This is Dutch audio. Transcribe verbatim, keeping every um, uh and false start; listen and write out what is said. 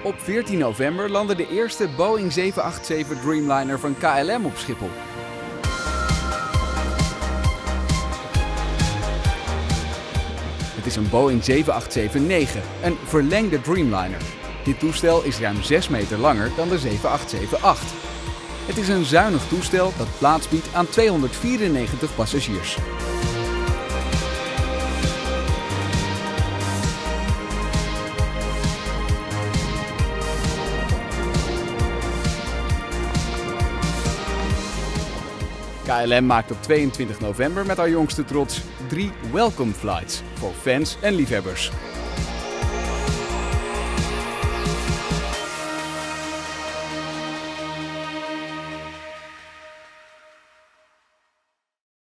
Op veertien november landde de eerste Boeing zeven acht zeven Dreamliner van K L M op Schiphol. Het is een Boeing zeven acht zeven negen, een verlengde Dreamliner. Dit toestel is ruim zes meter langer dan de zeven acht zeven acht. Het is een zuinig toestel dat plaats biedt aan tweehonderdvierennegentig passagiers. K L M maakt op tweeëntwintig november met haar jongste trots drie welcome flights voor fans en liefhebbers.